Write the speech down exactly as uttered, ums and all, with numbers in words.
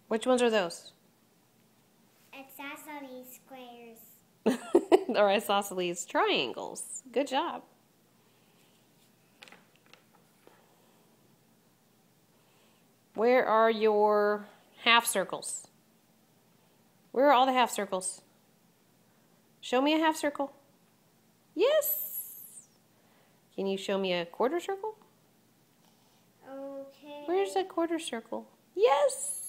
Which ones are those? Isosceles squares. Or isosceles triangles. Good job. Where are your half circles? Where are all the half circles? Show me a half circle. Yes. Can you show me a quarter circle? Okay. Where's a quarter circle? Yes.